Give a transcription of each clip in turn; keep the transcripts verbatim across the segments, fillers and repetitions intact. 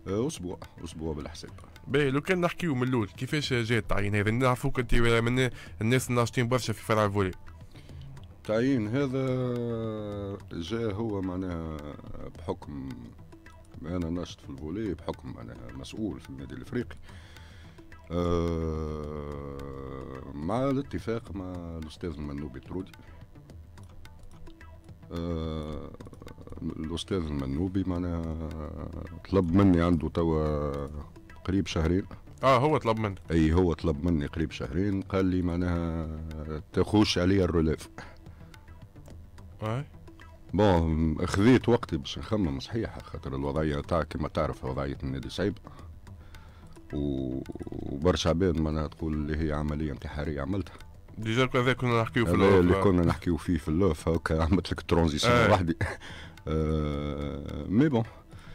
اسبوع اسبوع بالحساب. باهي لو كان نحكيو من الاول كيفاش جا التعيين هذا؟ نعرفوك انت من الناس الناشطين برشا في فرع الفولي. التعيين هذا جاء هو معناها بحكم انا ناشط في الفولي، بحكم معناها مسؤول في النادي الافريقي، أه مع الاتفاق مع الاستاذ المنوبي ترودي. أه الاستاذ المنوبي معناها طلب مني عنده توا قريب شهرين. اه هو طلب منك؟ اي هو طلب مني قريب شهرين، قال لي معناها تخش عليا الروليف. اي بون خذيت وقتي باش نخمم صحيح، خاطر الوضعيه تاع كما تعرف وضعيه النادي صعيبه، وبرشا عباد معناها تقول اللي هي عمليه انتحاريه عملتها. ديجا كذا كنا نحكيو في اللوف، اللي كنا نحكيو فيه في اللوف هكا عملت لك ترانزيسيون آه. وحدي. آه مي بون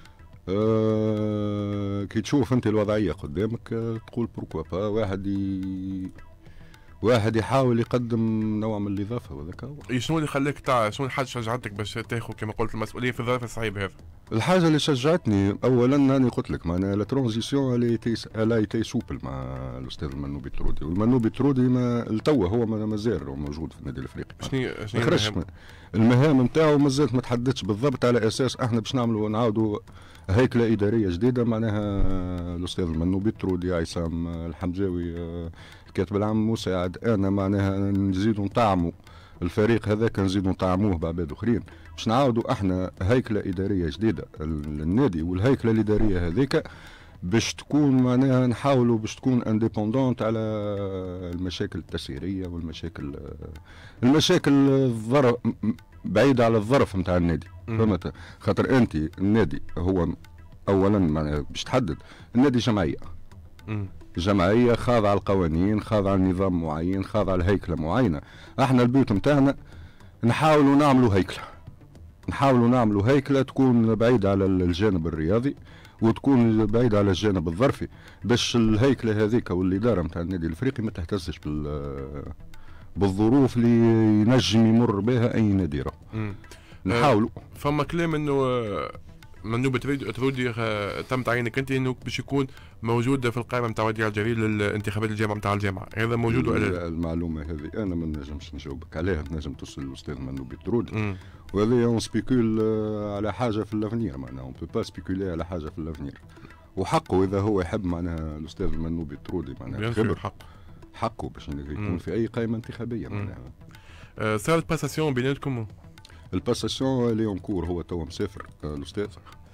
آه كي تشوف انت الوضعيه قدامك آه تقول بوركوا با واحد ي... واحد يحاول يقدم نوع من الاضافه، وذاك هو. شنو اللي خلاك تاع شنو الحاجه شجعتك باش تاخذ كما قلت المسؤوليه في الظرف الصعيب هذا؟ الحاجه اللي شجعتني اولا اني قلت لك معناها لا ترانزيسيون اللي الا تي سوبل مع الاستاذ المنوبي ترودي، والمنوبي ترودي ما التوا هو مازال موجود في النادي الافريقي. شنو شنو المهام؟ المهام نتاعو مازالت ما تحددش بالضبط، على اساس احنا باش نعملوا نعاودوا هيكله اداريه جديده. معناها الاستاذ المنوبي ترودي، عصام الحمزاوي الكاتب العام مساعد، انا معناها نزيدوا نطعموا الفريق هذاك، نزيدوا نطعموه بعباد اخرين باش نعاودوا احنا هيكله اداريه جديده للنادي. والهيكله الاداريه هذيك باش تكون معناها نحاولوا باش تكون انديبوندونت على المشاكل التسييريه والمشاكل المشاكل الظرف بعيده على الظرف نتاع النادي، فهمت؟ خاطر انت النادي هو اولا معناها باش تحدد النادي جمعيه، جمعيه خاضعه القوانين، خاضعه النظام معين، خاضعه الهيكله معينه. احنا البيوت نتاعنا نحاولوا نعملوا هيكله، نحاولوا نعملوا هيكله تكون بعيده على الجانب الرياضي وتكون بعيده على الجانب الظرفي، باش الهيكله هذيك والاداره نتاع النادي الافريقي ما تهتزش بال بالظروف اللي ينجم يمر بها اي نادي. نحاولوا. أه فما كلام انه منوب ترودي تم تعيينك انت انه باش يكون موجود في القائمه نتاع وديع الجري للانتخابات الجامعه نتاع الجامعه، هذا موجود ولا لا؟ المعلومه هذه انا ما نجمش نجاوبك عليها، نجم توصل للاستاذ منوب ترودي، وهذه اون سبيكول على حاجه في الافنير، معناها اون بو با سبيكولي على حاجه في الافنير، وحقه اذا هو يحب معناها الاستاذ منوب ترودي معناها خبر حقه حقه باش يكون في اي قائمه انتخابيه معناها. أه صارت باساسيون بيناتكم؟ الباساسيون اللي اونكور هو توا مسافر الاستاذ.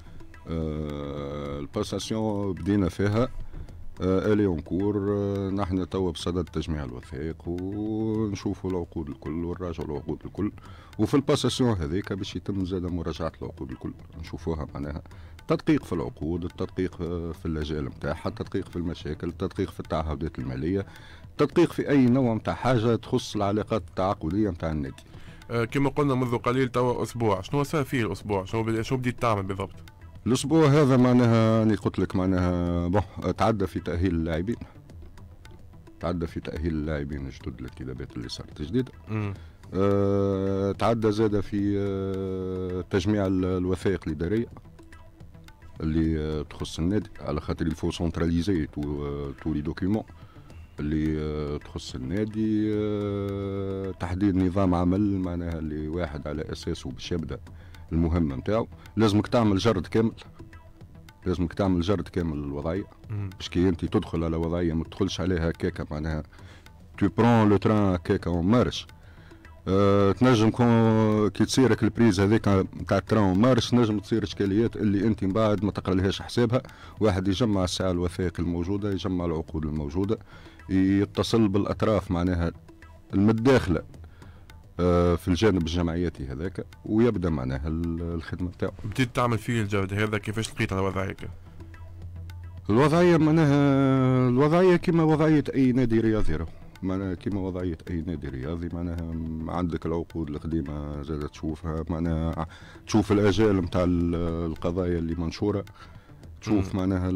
أه الباساسيون بدينا فيها أه الي اونكور. أه نحن توا بصدد تجميع الوثائق ونشوفوا العقود الكل ونراجعوا العقود الكل، وفي الباساسيون هذيك باش يتم زاد مراجعه العقود الكل، نشوفوها معناها تدقيق في العقود، التدقيق في اللجال نتاعها، التدقيق في المشاكل، التدقيق في التعهدات الماليه، التدقيق في اي نوع نتاع حاجه تخص العلاقات التعاقديه نتاع النادي. أه كما قلنا منذ قليل توا اسبوع، شنو صار فيه الاسبوع؟ شنو شنو بديت تعمل بالضبط؟ الاسبوع هذا معناها اني قلت لك معناها بون تعدى في تاهيل اللاعبين، تعدى في تاهيل اللاعبين الجدد، الانتدابات اللي صارت جديده. أه تعدى زاد في أه تجميع الوثائق الاداريه اللي أه تخص النادي، على خاطر الفو سونتراليزي تو تو لي دوكيومون اللي أه تخص النادي. أه تحديد نظام عمل معناها اللي واحد على اساسه باش يبدا المهمه نتاعو. لازمك تعمل جرد كامل، لازمك تعمل جرد كامل للوضعيه، باش كي انت تدخل على وضعيه ما تدخلش عليها هكاكا معناها تو برون لو تران هكاكا اون مارش. أه تنجم كي تصيرك البريز هذيك نتاع التران اون مارش تنجم تصير اشكاليات اللي انت من بعد ما تقرا لهاش حسابها. واحد يجمع الساعه الوثائق الموجوده، يجمع العقود الموجوده، يتصل بالاطراف معناها المتداخله في الجانب الجمعياتي هذاك، ويبدا معناها الخدمه نتاعو. بديت تعمل فيه الجرد هذا، كيفاش لقيت على وضعيك؟ الوضعيه معناها الوضعيه كما وضعيه اي نادي رياضي، معناها كما وضعيه اي نادي رياضي. معناها عندك العقود القديمه زاد تشوفها، معناها تشوف الاجال نتاع القضايا اللي منشوره، تشوف معناها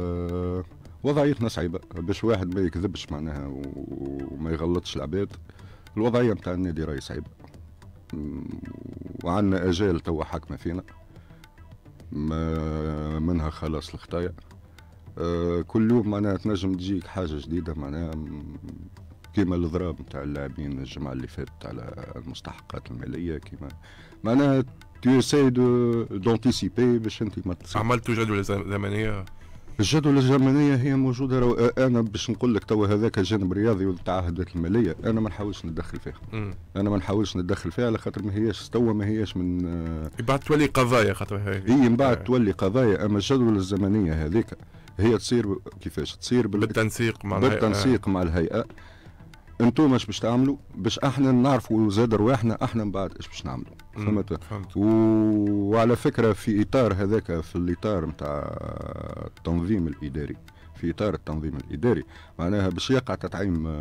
وضعيتنا صعيبه باش واحد ما يكذبش معناها وما يغلطش العباد. الوضعيه نتاع النادي راهي صعيبه، وعندنا اجال توا حاكمه فينا، منها خلاص الخطايا. أه كل يوم معناها تنجم تجيك حاجه جديده معناها كيما الاضراب نتاع اللاعبين الجمعه اللي فاتت على المستحقات الماليه كيما معناها تو سي دو دونتيسيبي باش انت ما تصير. عملتوا جدول زمنيه؟ الجدول الزمنيه هي موجوده. رو... انا باش نقول لك توا هذاك الجانب الرياضي والتعهدات الماليه انا ما نحاولش ندخل فيها. م. انا ما نحاولش ندخل فيها على خاطر ما هياش توا ما هياش من بعد تولي قضايا خاطر هي هي من بعد تولي قضايا. اما الجدول الزمنيه هذيك هي تصير كيفاش تصير بال... بالتنسيق مع بالتنسيق مع الهيئه. انتم اش باش تعملوا باش احنا نعرفوا زاد رواحنا احنا من بعد ايش باش نعملوا. فهمت؟ و... وعلى فكره في اطار هذاك في الاطار نتاع التنظيم الاداري في اطار التنظيم الاداري معناها باش يقع تطعيم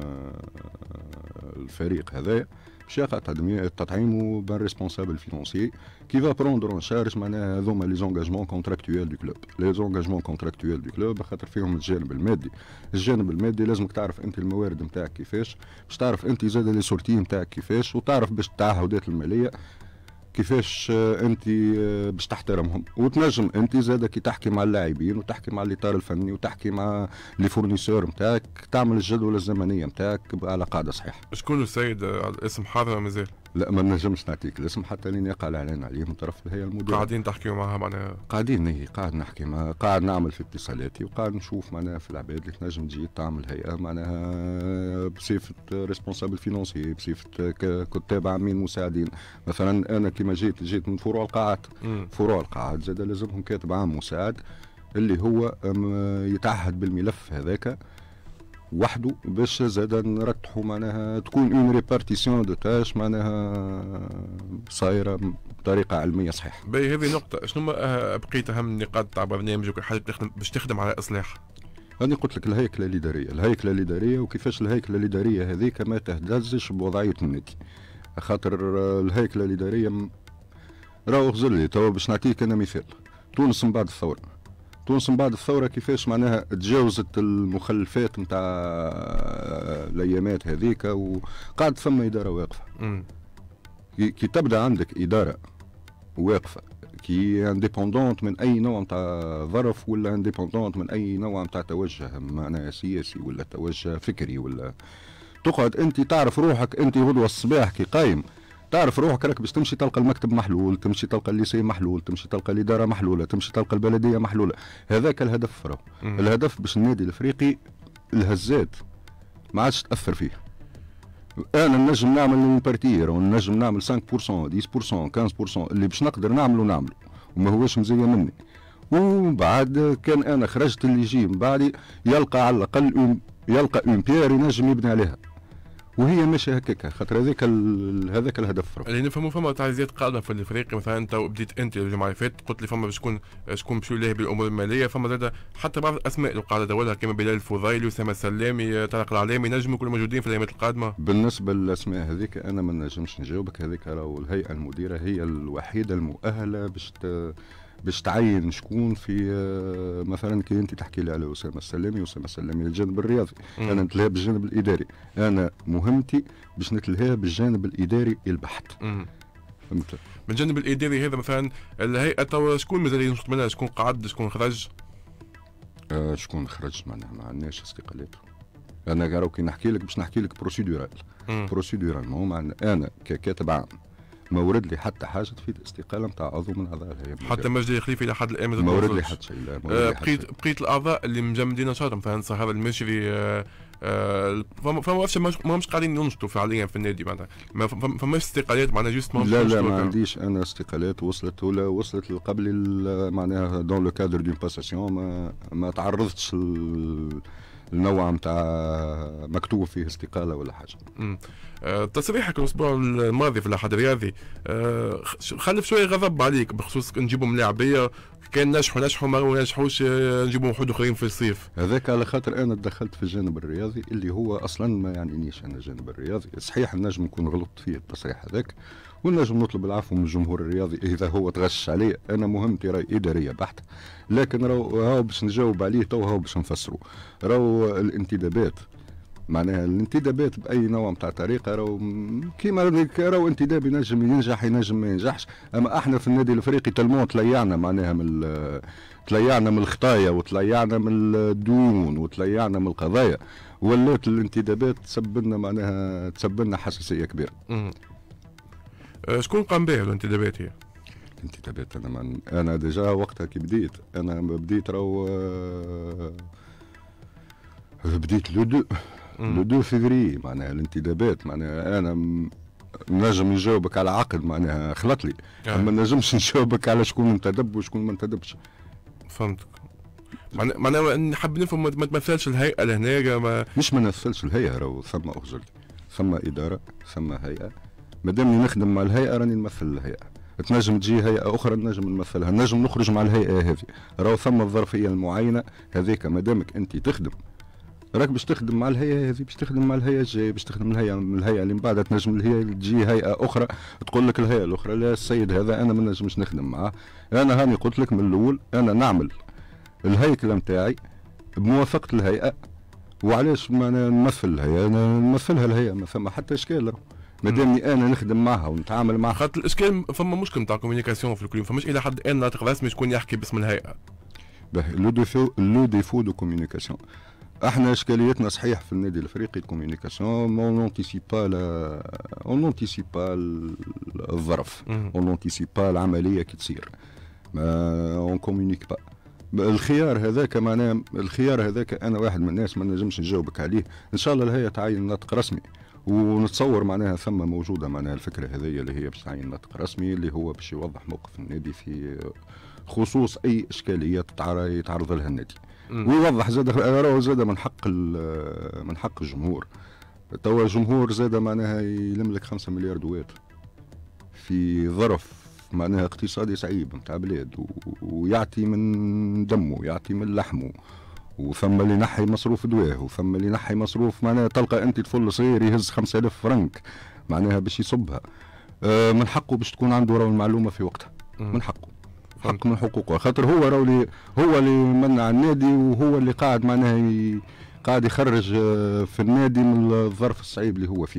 الفريق هذايا باش يقع تطعيمه بان ريسبونسابل فينونسيي كي فا بروندر اون شارج معناها هذوما لي زونجاجمون كونتراكتويال دو كلوب. لي زونجاجمون كونتراكتويال دو كلوب خاطر فيهم الجانب المادي. الجانب المادي لازمك تعرف انت الموارد نتاعك كيفاش باش تعرف انت زاد لي سورتي نتاعك كيفاش وتعرف باش التعهدات الماليه كيفاش انت باش تحترمهم. وتنجم انت زاد كي تحكي مع اللاعبين وتحكي مع الاطار الفني وتحكي مع لي فورنيسور نتاعك تعمل الجدول الزمنيه نتاعك على قاعده صحيحه. شكون السيد الاسم حاضر مازال؟ لا ما نجمش نعطيك الاسم حتى لين يقع الاعلان عليه من طرف الهيئه المديره. قاعدين تحكيوا معها معناها؟ قاعدين هي قاعد نحكي معها قاعد نعمل في اتصالاتي وقاعد نشوف معناها في العباد اللي تنجم تجي تعمل هيئه معناها بصفه ريسبونسابل فينونسي بصفه كتاب عامين مساعدين. مثلا انا كما جيت جيت من فروع القاعات. فروع القاعات زاد لازمهم كاتب عام مساعد اللي هو يتعهد بالملف هذاك وحده باش زاد نرتحوا معناها تكون اون ريبارتيسيون دو تاش معناها صايره بطريقه علميه صحيحه. باهي هذه نقطه. شنو بقيت اهم النقاط تاع برنامجك حاجه تخدم باش تخدم على اصلاح؟ أنا قلت لك الهيكله الاداريه الهيكله الاداريه وكيفاش الهيكله الاداريه هذيك ما تهتزش بوضعيه النادي. خاطر الهيكله الاداريه م... راهو غزر لي توا باش نعطيك انا مثال. تونس من بعد الثوره تونس من بعد الثوره كيفاش معناها تجاوزت المخلفات نتاع الايامات هذيك وقعد ثم اداره واقفه. كي تبدا عندك اداره واقفه كي انديبوندونت من اي نوع نتاع ظرف ولا انديبوندونت من اي نوع نتاع توجه معناها سياسي ولا توجه فكري ولا تقعد انت تعرف روحك انت غدوه الصباح كي قايم تعرف روحك راك باش تمشي تلقى المكتب محلول تمشي تلقى الليسي محلول تمشي تلقى الاداره محلوله تمشي تلقى البلديه محلوله. هذاك الهدف راهو الهدف باش النادي الافريقي الهزات ما عادش تاثر فيه. انا نجم نعمل بارتير ونجم نعمل خمسة بالمئة عشرة بالمئة خمسة بالمئة اللي باش نقدر نعمله نعمله وما هوش مزيه مني. ومن بعد كان انا خرجت اللي يجي من بعدي يلقى على الاقل يلقى اون بيير ينجم يبني عليها وهي ماشي هكاك خاطر هذاك هذاك الهدف. اللي نفهموا فما تعزيات قادمه في الافريقي مثلا انت بديت انت الجمعه اللي فاتت قلت لي فما شكون شكون باش يلهي بالامور الماليه فما زاد حتى بعض الاسماء اللي قاعده ادورها كما بلال الفضيلي وسام السلامي طارق العلامي نجموا يكونوا موجودين في الايامات القادمه. بالنسبه للاسماء هذيك انا ما نجمش نجاوبك. هذيك راهو الهيئه المديره هي الوحيده المؤهله باش باش تعين شكون في مثلا كي انت تحكي لي على اسامه السلامي اسامه السلامي الجانب الرياضي. مم. انا نتلهى بالجانب الاداري. انا مهمتي باش نتلهى بالجانب الاداري البحت. مم. فهمت؟ من الجانب الاداري هذا مثلا الهيئه توا شكون مازال ينشط منها شكون قعد شكون خرج؟ آه شكون خرج معناها ما عندناش استقالات. انا راهو كي نحكي لك باش نحكي لك بروسيدورال بروسيدورال ما انا ككاتب عام ما ورد لي حتى حاجه في الاستقاله نتاع عضو من اعضاء الهيئه. حتى مجدي الخليفي الى حد الان ما ورد لي حتى شيء. آه بقيت بقيت الاعضاء اللي مجمدين نشاطهم مثلا صهر المشري آه آه فما ما همش قاعدين ينشطوا فعليا في النادي معناها ما فماش استقالات معناها جوست ما لا لا ما عنديش انا استقالات وصلت ولا وصلت قبل معناها دون لو كادر دون باساسيون ما ما تعرضتش النوع نتاع مكتوب فيه استقاله ولا حاجه. امم أه تصريحك الاسبوع الماضي في الاحد الرياضي أه خلف شويه غضب عليك بخصوص نجيبوا ملاعبيه كان نجحوا نجحوا ما نجحوش نجيبوا وحود اخرين في الصيف. هذاك على خاطر انا دخلت في الجانب الرياضي اللي هو اصلا ما يعنينيش انا الجانب الرياضي. صحيح نجم نكون غلطت فيه التصريح هذاك ونجم نطلب العفو من الجمهور الرياضي اذا هو تغش عليه. انا مهمتي راهي اداريه بحته لكن راهو باش نجاوب عليه تو هو باش نفسروا. راهو الانتدابات معناها الانتدابات باي نوع نتاع طريقه راهو كيما راهو انتداب ينجم ينجح ينجم ما ينجحش. اما احنا في النادي الافريقي تلمون تليعنا معناها من تليعنا من الخطايا وتليعنا من الديون وتليعنا من القضايا، ولات الانتدابات تسبب لنا معناها تسبب لنا حساسيه كبيره. أه شكون قام بها الانتدابات هي؟ الانتدابات انا من انا ديجا وقتها كي بديت انا بديت راهو بديت لو دو لو دو فيفري معناها الانتدابات معناها انا نجم نجاوبك على عقد معناها خلط لي آه. ما نجمش نجاوبك على شكون انتدب وشكون ما انتدبش. فهمتك. معناها نحب نفهم ما تمثلش الهيئه لهنا ما مش ما نمثلش الهيئه راهو ثم اخزر ثم اداره ثم هيئه مادامني نخدم مع الهيئه راني نمثل الهيئه. تنجم تجي هيئه اخرى نجم نمثلها نجم نخرج مع الهيئه هذه راهو ثم الظرفيه المعينه هذيك مادامك انت تخدم راك باش تخدم مع الهيئه هذه باش تخدم مع الهيئه الجايه باش تخدم الهيئه من الهيئه اللي من بعدها تنجم الهيئه تجي هيئه اخرى تقول لك الهيئه الاخرى لا السيد هذا انا ما نجمش نخدم معاه. انا هاني قلت لك من الاول انا نعمل الهيكله نتاعي بموافقه الهيئه. وعلاش ما نمثل الهيئه انا نمثلها الهيئه ما ثم حتى اشكال مادامني انا نخدم معها ونتعامل معها. خاطر الاشكال فما مشكل نتاع كوميونيكاسيون في الكل فماش الى حد الان ناطق رسمي شكون يحكي باسم الهيئه. باهي لو ديفو لو ديفو دو كوميونيكاسيون احنا اشكاليتنا صحيح في النادي الافريقي الكوميونيكاسيون اون نونتيسيب با اون نونتيسيب با الظرف اون نونتيسيب با العمليه كي تصير ما اون كوميونيك با. الخيار هذاك معناه الخيار هذاك انا واحد من الناس ما نجمش نجاوبك عليه. ان شاء الله الهيئه تعين ناطق رسمي ونتصور معناها ثم موجوده معناها الفكره هذه اللي هي باش تعين ناطق رسمي اللي هو باش يوضح موقف النادي في خصوص اي اشكاليات يتعرض لها النادي ويوضح زاد راهو زاد من حق من حق الجمهور. توا الجمهور زاد معناها يلملك خمسة مليار دوات في ظرف معناها اقتصادي صعيب نتاع بلاد ويعطي من دمه يعطي من لحمه وثم اللي نحي مصروف دواه وثم اللي نحي مصروف معناها تلقى انت طفل صغير يهز خمسة آلاف فرنك معناها باش يصبها. آه من حقه باش تكون عنده راهو المعلومه في وقتها من حقه حق من حقوقه خاطر هو راهو اللي هو اللي منع النادي وهو اللي قاعد معناها ي... قاعد يخرج في النادي من الظرف الصعيب اللي هو فيه.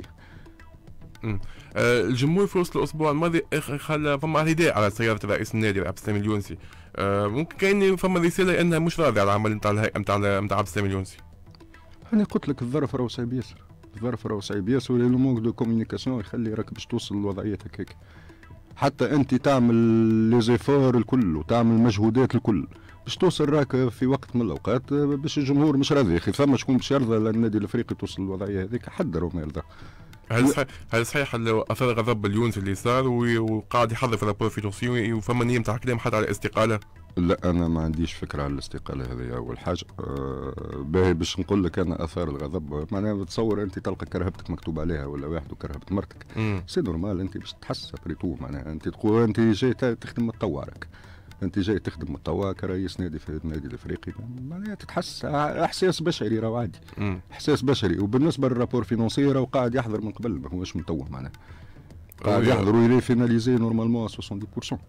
امم آه الجمهور في وسط الاسبوع الماضي خلى فما نداء على سياره رئيس النادي عبد السلام اليونسي. آه ممكن كاين فما رساله انها مش راضيه على العمل نتاع الهيئه نتاع نتاع عبد السلام اليونسي. انا قلت لك الظرف راهو صعيب ياسر الظرف راهو صعيب ياسر ولو مونك دو كوميونيكاسيون يخلي راك باش توصل لوضعيات هكاك. حتى انت تعمل لي زيفور الكل وتعمل مجهودات الكل باش توصل راك في وقت من الاوقات باش الجمهور مش راضي. يا اخي ثم شكون باش يرضى للنادي الافريقي توصل للوضعيه هذيك حد راهو ما يرضى. هل صحيح هل صحيح اثار غضب اليونسي اللي صار وقاعد يحضر في رابور فينانسي وفما نيه نتاع كلام حتى على الاستقاله؟ لا انا ما عنديش فكره على الاستقاله هذه اول حاجه. أه باهي باش نقول لك انا اثار الغضب معناها بتصور انت تلقى كرهبتك مكتوب عليها ولا واحد وكرهبت مرتك سي نورمال انت باش تحس بريتو معناها انت تقول انت جاي تخدم متطوع راك انت جاي تخدم متطوع كرئيس نادي في النادي الافريقي معناها تتحس احساس بشري راهو عادي احساس بشري. وبالنسبه للرابور فينانسي راهو قاعد يحضر من قبل ما هوش متوه معناها قاعد يحضر ويلي فيناليزي نورمالمون سبعين بالمئة.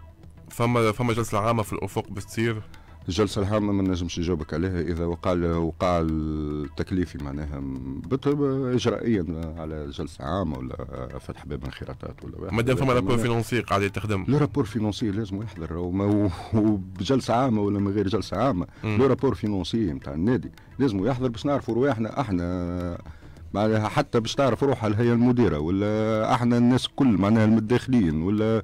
فما فما جلسه عامه في الافق باش تصير؟ الجلسه العامه ما نجمش نجاوبك عليها اذا وقع وقع التكليفي معناها اجرائيا على جلسه عامه ولا فتح باب انخراطات ولا مادام فما رابور فينانسي قاعد تخدم. لو رابور فينانسي لازم يحضر وبجلسه عامه ولا من غير جلسه عامه. لو رابور فينانسي نتاع النادي لازم يحضر باش نعرفوا رواحنا احنا معناها حتى باش تعرف روحها الهيئه المديره ولا احنا الناس الكل معناها المتداخلين ولا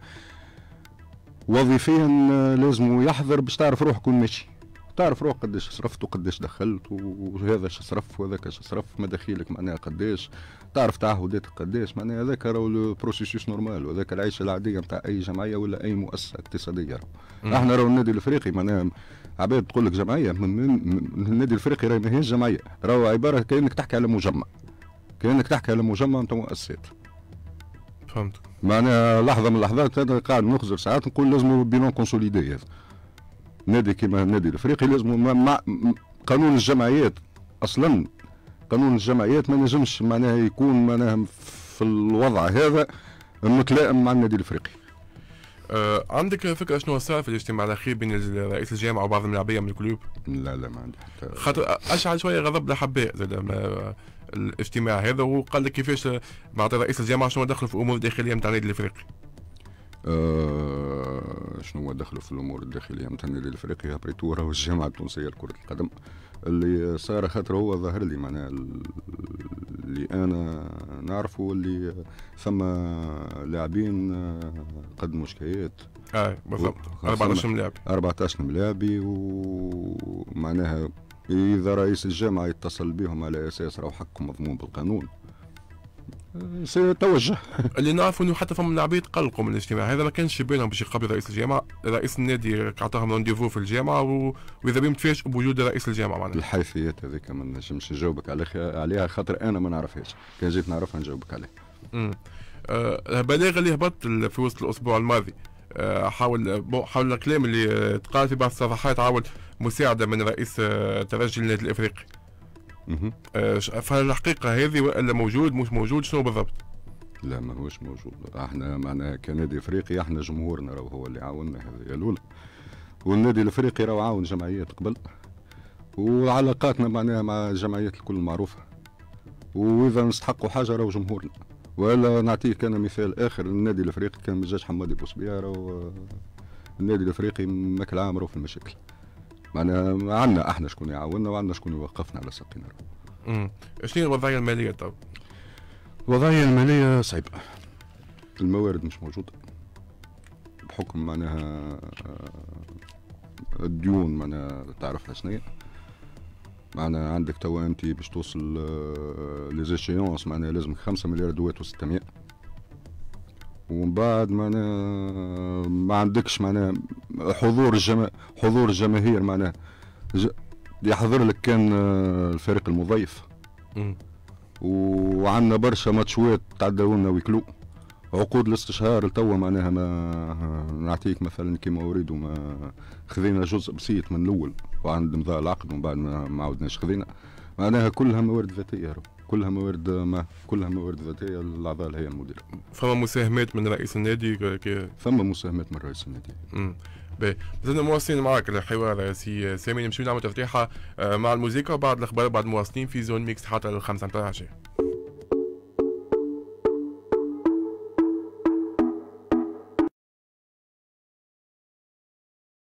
وظيفيا لازم يحضر باش تعرف روحك كون ماشي تعرف روحك قداش صرفت وقداش دخلت وهذا اش صرف وهذاك اش صرف مداخيلك معناها قداش تعرف تعهداتك قداش معناها هذاك راهو لو بروسيسوس نورمال وهذاك العيشه العاديه نتاع اي جمعيه ولا اي مؤسسه اقتصاديه. احنا راهو النادي الافريقي معناها عباد تقول لك جمعيه من, من, من النادي الافريقي راهي ماهيش جمعيه راهو عباره كانك تحكي على مجمع كانك تحكي على مجمع نتاع مؤسسات. فهمت معناها لحظه من اللحظات انا قاعد نخزر ساعات نقول لازم بينون كونسوليدي هذا نادي كيما النادي الافريقي لازم مع قانون الجمعيات اصلا قانون الجمعيات ما نجمش معناها يكون معناها في الوضع هذا متلائم مع النادي الافريقي. أه عندك فكره شنو صار في الاجتماع الاخير بين رئيس الجامعه وبعض الملاعبيه من الكلوب؟ لا لا ما عندي حتى خاطر اشعل شويه غضب لحباء زاد الاجتماع هذا، وقال لك كيفاش معناتها رئيس الجامعه شنو دخلوا في امور الداخليه نتاع النادي الافريقي. أه شنو هو دخلوا في الامور الداخليه نتاع النادي الافريقي؟ ابريتو راهو الجامعه التونسيه لكره القدم اللي صار، خاطر هو ظهر لي معناها اللي انا نعرفه اللي ثم لاعبين قدموا شكايات. اه بالضبط أربعطاش ملاعبي أربعطاش ملاعبي، ومعناها اذا رئيس الجامعه يتصل بهم على اساس راهو حقهم مضمون بالقانون سيتوجه. اللي نعرفوا انه حتى فما لاعبين تقلقوا من الاجتماع هذا، ما كانش بينهم باش يقابل رئيس الجامعه، رئيس النادي عطاهم رونديفو في الجامعه و... واذا بهم تفاجئوا بوجود رئيس الجامعه معناها. الحيثيات هذيك ما نجمش نجاوبك عليها خاطر انا ما نعرفهاش، كان جيت نعرفها نجاوبك عليها. امم آه البلاغ اللي هبط في وسط الاسبوع الماضي آه حاول حول الكلام اللي تقال في بعض الصفحات عاود مساعده من رئيس آه ترجي النادي الافريقي. آه فالحقيقه هذه ولا موجود مش موجود شنو بالضبط؟ لا ما هوش موجود. احنا معنا كنادي افريقي احنا جمهورنا راهو هو اللي عاوننا، هذه الاولى. والنادي الافريقي راهو عاون جمعيات قبل، وعلاقاتنا معناها مع الجمعيات الكل معروفه، واذا نستحقوا حاجه راهو جمهورنا. ولا نعطيك انا مثال اخر، النادي الافريقي كان مجاج حمادي بوسبيع راهو النادي الافريقي ماكل عام راهو في المشاكل. معناها عندنا احنا شكون يعاوننا وعندنا شكون يوقفنا على ساقينا. امم شنو هي الوضعيه الماليه تو؟ الوضعيه الماليه صعيبه، الموارد مش موجوده بحكم معناها الديون معناها تعرفها شنو هي. معناها عندك توا انت باش توصل ليزيشيونس معناها لازمك خمسة مليار دوات وستمائة، ومن بعد معناها ما عندكش معناها حضور الجما حضور الجماهير معناها ج... يحضر لك كان الفريق المضيف. م. وعندنا برشا ماتشوات تعداو لنا ويكلو، عقود الاستشهار لتوا معناها ما نعطيك مثلا كيما اريد وما خذينا جزء بسيط من الاول وعند مضاء العقد ومن بعد ما عاودناش خذينا. معناها كلها موارد ذاتيه، كلها موارد ما كلها موارد ذاتيه للاعضاء الهيئه المديره. فما مساهمات من رئيس النادي كي... ثم مساهمات من رئيس النادي. امم باهي مازلنا مواصلين معك الحوار سي سامي، نمشيو نعمل تفتيحه مع الموسيقى وبعد الاخبار بعد مواصلين في زون ميكس حتى الخمسة متاع العشاء.